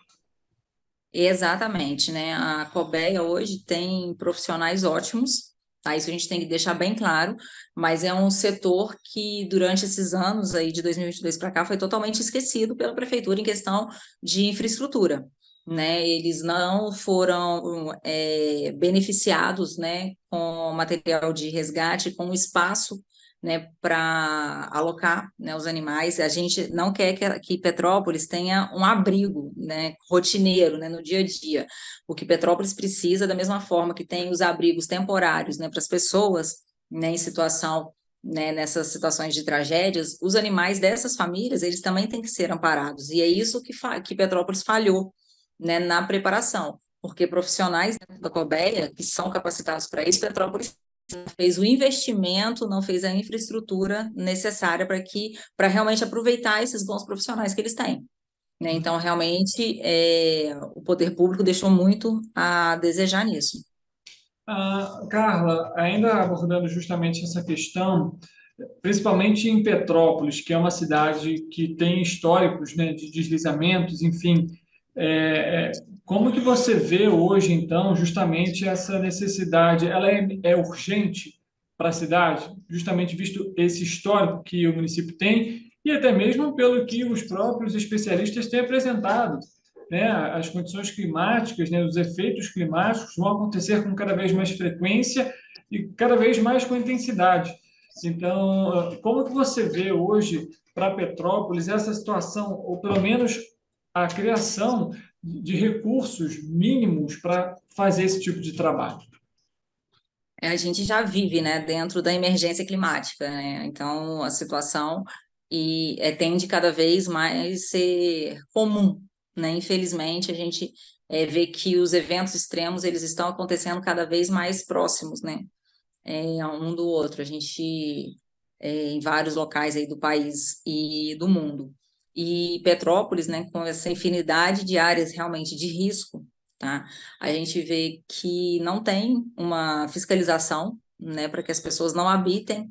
Exatamente, né? A Colmeia hoje tem profissionais ótimos, tá? Isso a gente tem que deixar bem claro, mas é um setor que durante esses anos aí de 2022 para cá foi totalmente esquecido pela prefeitura em questão de infraestrutura, né? Eles não foram beneficiados, né, com material de resgate, com espaço, né, para alocar, né, os animais. A gente não quer que Petrópolis tenha um abrigo, né, rotineiro, né, no dia a dia. O que Petrópolis precisa, da mesma forma que tem os abrigos temporários, né, para as pessoas, né, em situação, né, nessas situações de tragédias, os animais dessas famílias, eles também têm que ser amparados. E é isso que Petrópolis falhou, né, na preparação, porque profissionais da Colmeia, que são capacitados para isso, Petrópolis fez o investimento, não fez a infraestrutura necessária para realmente aproveitar esses bons profissionais que eles têm, né? Então, realmente, o poder público deixou muito a desejar nisso. Carla, ainda abordando justamente essa questão, principalmente em Petrópolis, que é uma cidade que tem históricos, né, de deslizamentos, enfim, como que você vê hoje, então, justamente essa necessidade? Ela é urgente para a cidade, justamente visto esse histórico que o município tem e até mesmo pelo que os próprios especialistas têm apresentado, né? As condições climáticas, né, os efeitos climáticos vão acontecer com cada vez mais frequência e cada vez mais com intensidade. Então, como que você vê hoje para Petrópolis essa situação, ou pelo menos a criação de recursos mínimos para fazer esse tipo de trabalho? A gente já vive, né, dentro da emergência climática, né? Então, a situação tende cada vez mais ser comum, né? Infelizmente, a gente vê que os eventos extremos eles estão acontecendo cada vez mais próximos, né? Um do outro. A gente em vários locais aí do país e do mundo. E Petrópolis, né, com essa infinidade de áreas realmente de risco, tá? A gente vê que não tem uma fiscalização, né, para que as pessoas não habitem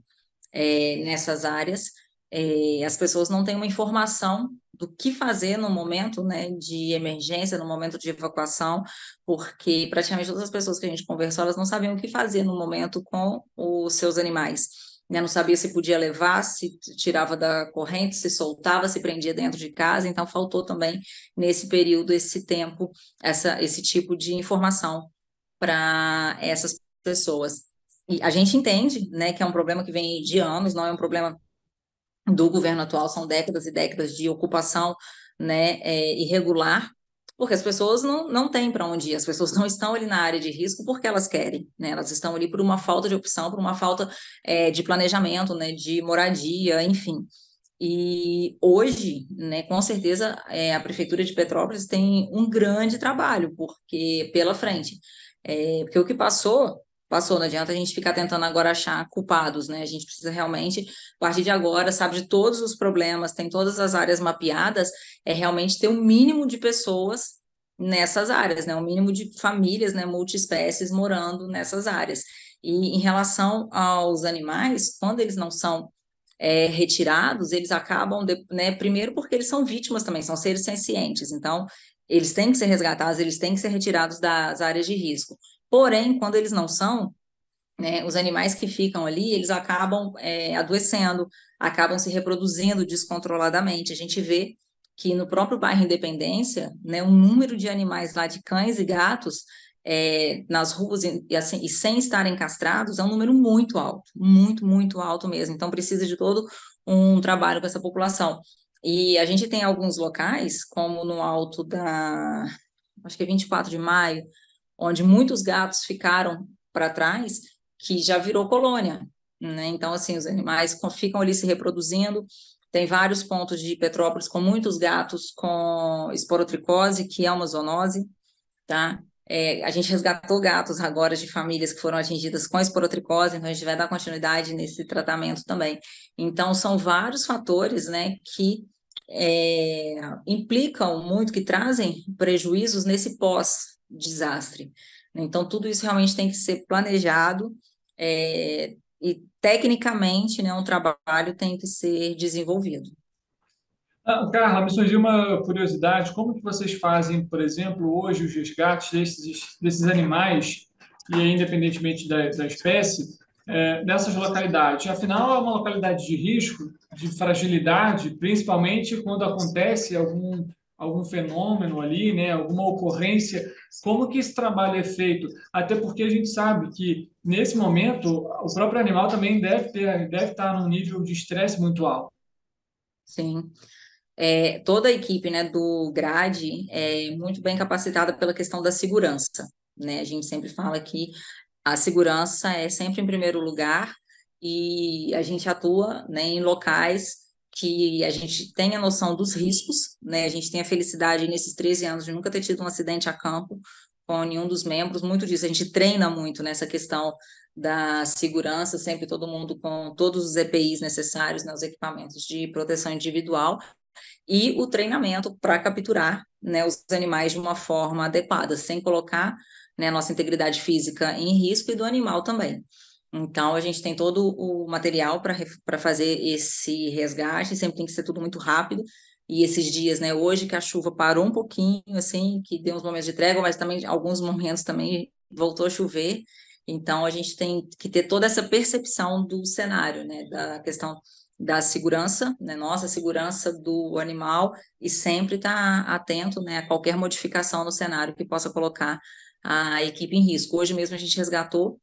nessas áreas. As pessoas não têm uma informação do que fazer no momento, né, de emergência, no momento de evacuação, porque praticamente todas as pessoas que a gente conversou, elas não sabiam o que fazer no momento com os seus animais, né? Não sabia se podia levar, se tirava da corrente, se soltava, se prendia dentro de casa, então faltou também nesse período, esse tempo, esse tipo de informação para essas pessoas. E a gente entende, né, que é um problema que vem de anos, não é um problema do governo atual, são décadas e décadas de ocupação, né, irregular, porque as pessoas não têm para onde ir, as pessoas não estão ali na área de risco porque elas querem, né, elas estão ali por uma falta de opção, por uma falta de planejamento, né, de moradia, enfim. E hoje, né, com certeza, a Prefeitura de Petrópolis tem um grande trabalho pela frente, porque o que passou, não adianta a gente ficar tentando agora achar culpados, né? A gente precisa realmente, a partir de agora, sabe de todos os problemas, tem todas as áreas mapeadas, realmente ter um mínimo de pessoas nessas áreas, né? Um mínimo de famílias, né, multiespécies morando nessas áreas. E em relação aos animais, quando eles não são retirados, eles acabam, né, primeiro porque eles são vítimas também, são seres sencientes, então eles têm que ser resgatados, eles têm que ser retirados das áreas de risco. Porém, quando eles não são, né, os animais que ficam ali, eles acabam adoecendo, acabam se reproduzindo descontroladamente. A gente vê que no próprio bairro Independência, né, o número de animais lá, de cães e gatos, nas ruas e sem estarem castrados, é um número muito alto, muito, muito alto mesmo. Então, precisa de todo um trabalho com essa população. E a gente tem alguns locais, como no alto acho que é 24 de maio, onde muitos gatos ficaram para trás, que já virou colônia, né? Então, assim, os animais ficam ali se reproduzindo. Tem vários pontos de Petrópolis com muitos gatos com esporotricose, que é uma zoonose, tá? A gente resgatou gatos agora de famílias que foram atingidas com esporotricose, então a gente vai dar continuidade nesse tratamento também. Então, são vários fatores, né, que implicam muito, que trazem prejuízos nesse pós-desastre. Então, tudo isso realmente tem que ser planejado e, tecnicamente, né, um trabalho tem que ser desenvolvido. Carla, me surgiu uma curiosidade. Como que vocês fazem, por exemplo, hoje os resgates desses animais, e aí, independentemente da espécie, nessas localidades? Afinal, é uma localidade de risco, de fragilidade, principalmente quando acontece algum fenômeno ali, né, alguma ocorrência. Como que esse trabalho é feito? Até porque a gente sabe que, nesse momento, o próprio animal também deve estar num nível de estresse muito alto. Sim. Toda a equipe, né, do GRADE é muito bem capacitada pela questão da segurança, né? A gente sempre fala que a segurança é sempre em primeiro lugar e a gente atua, né, em locais que a gente tem a noção dos riscos, né? A gente tem a felicidade nesses 13 anos de nunca ter tido um acidente a campo com nenhum dos membros, muito disso. A gente treina muito nessa questão da segurança, sempre todo mundo com todos os EPIs necessários, né, os equipamentos de proteção individual, e o treinamento para capturar, né, os animais de uma forma adequada, sem colocar, né, a nossa integridade física em risco e do animal também. Então, a gente tem todo o material para fazer esse resgate, sempre tem que ser tudo muito rápido. E esses dias, né, hoje que a chuva parou um pouquinho, assim, que deu uns momentos de trégua, mas também alguns momentos também voltou a chover. Então, a gente tem que ter toda essa percepção do cenário, né, da questão da segurança, né, nossa segurança do animal, e sempre estar atento, né, a qualquer modificação no cenário que possa colocar a equipe em risco. Hoje mesmo a gente resgatou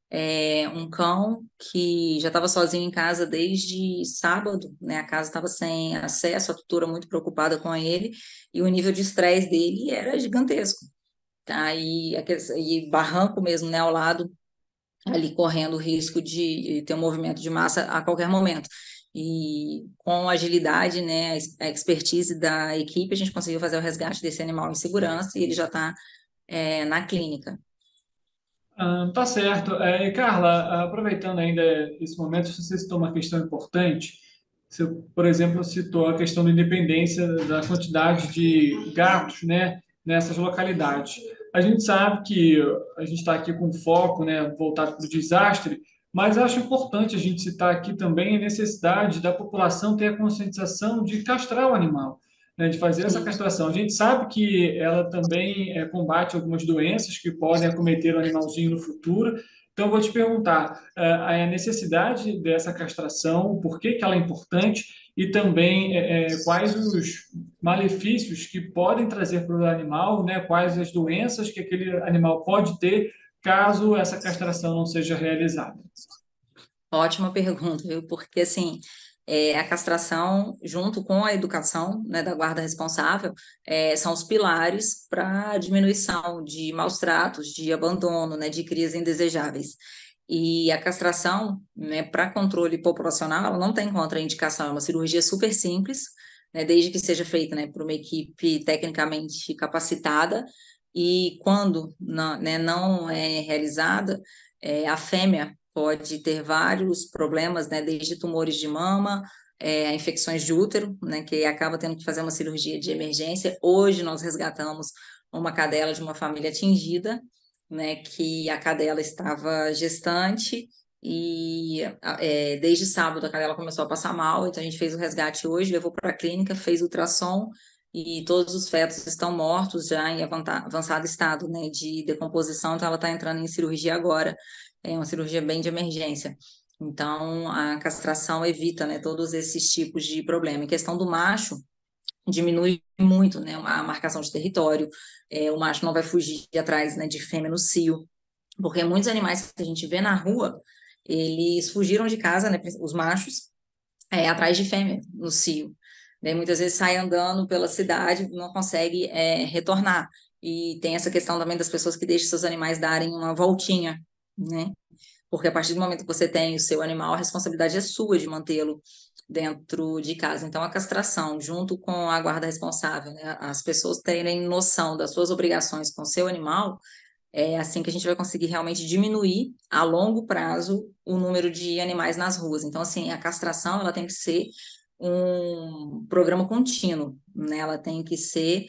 um cão que já estava sozinho em casa desde sábado, né, a casa estava sem acesso, a tutora muito preocupada com ele, e o nível de estresse dele era gigantesco. Tá? E barranco mesmo, né, ao lado, ali correndo o risco de ter um movimento de massa a qualquer momento. E com a agilidade, né, a expertise da equipe, a gente conseguiu fazer o resgate desse animal em segurança e ele já está na clínica. Tá certo. E Carla, aproveitando ainda esse momento, você citou uma questão importante. Você, por exemplo, citou a questão da independência da quantidade de gatos, né, nessas localidades. A gente sabe que a gente está aqui com foco, né, voltado para o desastre, mas acho importante a gente citar aqui também a necessidade da população ter a conscientização de castrar o animal, né, de fazer essa castração. A gente sabe que ela também combate algumas doenças que podem acometer o animalzinho no futuro. Então, eu vou te perguntar a necessidade dessa castração, por que ela é importante e também quais os malefícios que podem trazer para o animal, né, quais as doenças que aquele animal pode ter caso essa castração não seja realizada. Ótima pergunta, viu? Porque, assim, a castração, junto com a educação, né, da guarda responsável, são os pilares para a diminuição de maus tratos, de abandono, né, de crias indesejáveis. E a castração, né, para controle populacional, ela não tem contraindicação, é uma cirurgia super simples, né, desde que seja feita, né, por uma equipe tecnicamente capacitada, e quando não é realizada, a fêmea pode ter vários problemas, né, desde tumores de mama, a infecções de útero, né, que acaba tendo que fazer uma cirurgia de emergência. Hoje nós resgatamos uma cadela de uma família atingida, né, que a cadela estava gestante e desde sábado a cadela começou a passar mal, então a gente fez o resgate hoje, levou para a clínica, fez ultrassom, e todos os fetos estão mortos já em avançado estado, né, de decomposição, então ela está entrando em cirurgia agora, é uma cirurgia bem de emergência. Então, a castração evita, né, todos esses tipos de problema. Em questão do macho, diminui muito, né, a marcação de território, o macho não vai fugir atrás, né, de fêmea no cio, porque muitos animais que a gente vê na rua, eles fugiram de casa, né, os machos, atrás de fêmea no cio. Muitas vezes sai andando pela cidade, não consegue retornar. E tem essa questão também das pessoas que deixam seus animais darem uma voltinha, né? Porque a partir do momento que você tem o seu animal, a responsabilidade é sua de mantê-lo dentro de casa. Então, a castração, junto com a guarda responsável, né? As pessoas terem noção das suas obrigações com o seu animal, é assim que a gente vai conseguir realmente diminuir a longo prazo o número de animais nas ruas. Então, assim, a castração ela tem que ser um programa contínuo, né? Ela tem que ser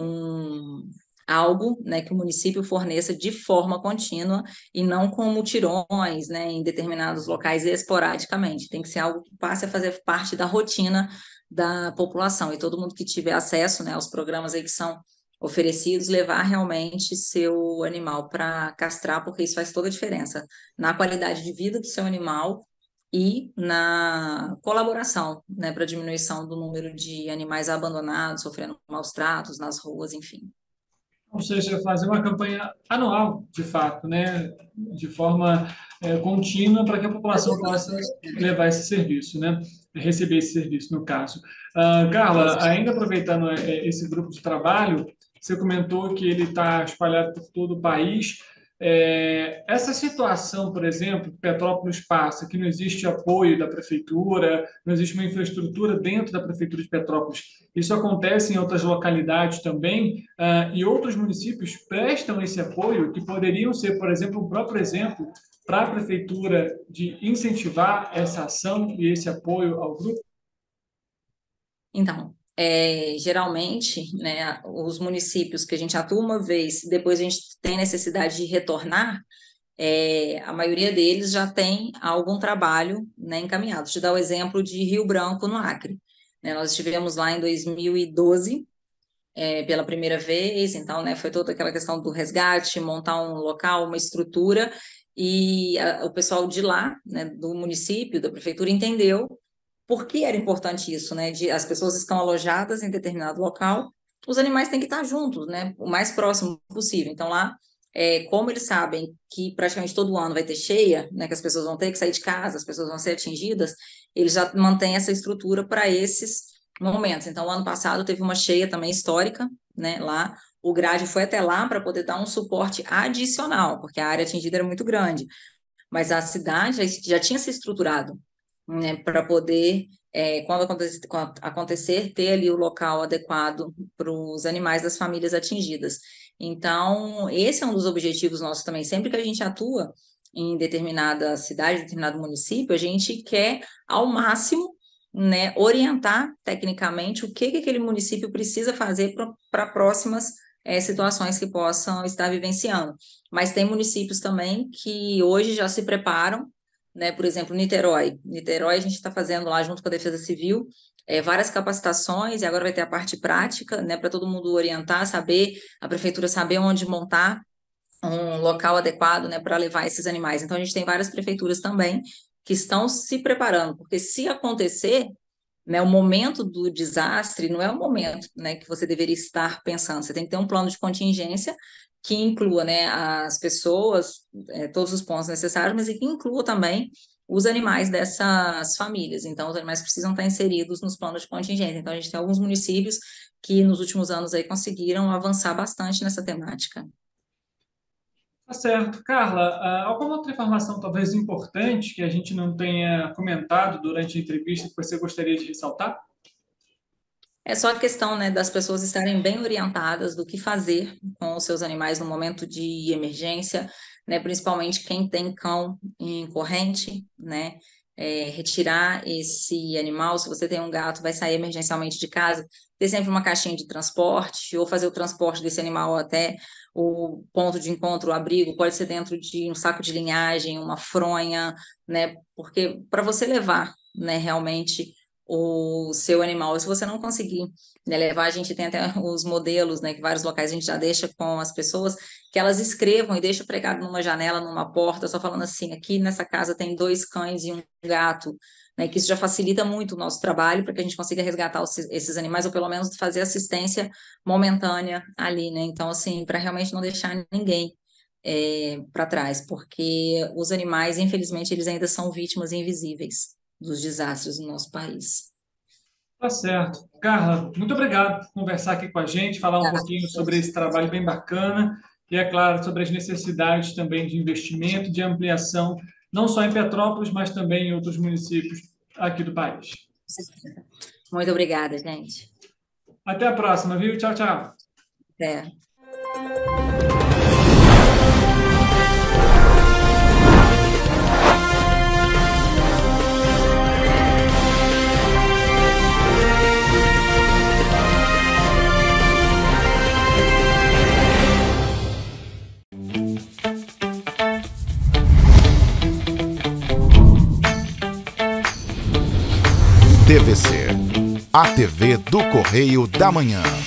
algo, né, que o município forneça de forma contínua e não com mutirões, né, em determinados locais esporadicamente. Tem que ser algo que passe a fazer parte da rotina da população e todo mundo que tiver acesso, né, aos programas aí que são oferecidos, levar realmente seu animal para castrar, porque isso faz toda a diferença na qualidade de vida do seu animal e na colaboração, né, para a diminuição do número de animais abandonados, sofrendo maus tratos nas ruas, enfim. Ou seja, fazer uma campanha anual, de fato, né, de forma contínua, para que a população possa levar esse serviço, né, receber esse serviço, no caso. Carla, ainda aproveitando esse grupo de trabalho, você comentou que ele está espalhado por todo o país. Essa situação, por exemplo, que Petrópolis passa, que não existe apoio da prefeitura, não existe uma infraestrutura dentro da prefeitura de Petrópolis, isso acontece em outras localidades também, e outros municípios prestam esse apoio, que poderiam ser, por exemplo, um próprio exemplo para a prefeitura de incentivar essa ação e esse apoio ao grupo? Então, geralmente, né, os municípios que a gente atua uma vez, depois a gente tem necessidade de retornar, a maioria deles já tem algum trabalho, né, encaminhado. Vou te dar o exemplo de Rio Branco, no Acre. Né, nós estivemos lá em 2012, pela primeira vez, então, né, foi toda aquela questão do resgate, montar um local, uma estrutura, e o pessoal de lá, né, do município, da prefeitura, entendeu por que era importante isso, né? As pessoas estão alojadas em determinado local, os animais têm que estar juntos, né? O mais próximo possível. Então, lá, como eles sabem que praticamente todo ano vai ter cheia, né? Que as pessoas vão ter que sair de casa, as pessoas vão ser atingidas, eles já mantêm essa estrutura para esses momentos. Então, o ano passado teve uma cheia também histórica, né? Lá, o GRAD foi até lá para poder dar um suporte adicional, porque a área atingida era muito grande. Mas a cidade já tinha se estruturado, né, para poder, quando acontecer, ter ali o local adequado para os animais das famílias atingidas. Então, esse é um dos objetivos nossos também. Sempre que a gente atua em determinada cidade, determinado município, a gente quer, ao máximo, né, orientar tecnicamente o que aquele município precisa fazer para próximas situações que possam estar vivenciando. Mas tem municípios também que hoje já se preparam, né? Por exemplo, Niterói, a gente está fazendo lá, junto com a Defesa Civil, várias capacitações, e agora vai ter a parte prática, né, para todo mundo orientar, saber, a prefeitura saber onde montar um local adequado, né, para levar esses animais. Então, a gente tem várias prefeituras também que estão se preparando, porque se acontecer, né, o momento do desastre não é o momento, né, que você deveria estar pensando, você tem que ter um plano de contingência que inclua, né, as pessoas, todos os pontos necessários, mas que inclua também os animais dessas famílias. Então, os animais precisam estar inseridos nos planos de contingência. Então, a gente tem alguns municípios que nos últimos anos aí conseguiram avançar bastante nessa temática. Tá certo. Carla, alguma outra informação talvez importante que a gente não tenha comentado durante a entrevista que você gostaria de ressaltar? É só a questão, né, das pessoas estarem bem orientadas do que fazer com os seus animais no momento de emergência, né, principalmente quem tem cão em corrente, né, retirar esse animal. Se você tem um gato, vai sair emergencialmente de casa, ter sempre uma caixinha de transporte, ou fazer o transporte desse animal até o ponto de encontro, o abrigo, pode ser dentro de um saco de linhagem, uma fronha, né, porque para você levar, né, realmente o seu animal, se você não conseguir, né, levar, a gente tem até os modelos, né, que vários locais a gente já deixa com as pessoas, que elas escrevam e deixam pregado numa janela, numa porta, só falando assim, aqui nessa casa tem 2 cães e um gato, né, que isso já facilita muito o nosso trabalho para que a gente consiga resgatar esses animais, ou pelo menos fazer assistência momentânea ali, né, então assim, para realmente não deixar ninguém para trás, porque os animais, infelizmente, eles ainda são vítimas invisíveis dos desastres no nosso país. Tá certo. Carla, muito obrigado por conversar aqui com a gente, falar um pouquinho sobre esse trabalho bem bacana e, é claro, sobre as necessidades também de investimento, de ampliação, não só em Petrópolis, mas também em outros municípios aqui do país. Muito obrigada, gente. Até a próxima, viu? Tchau, tchau. Até. TVC, a TV do Correio da Manhã.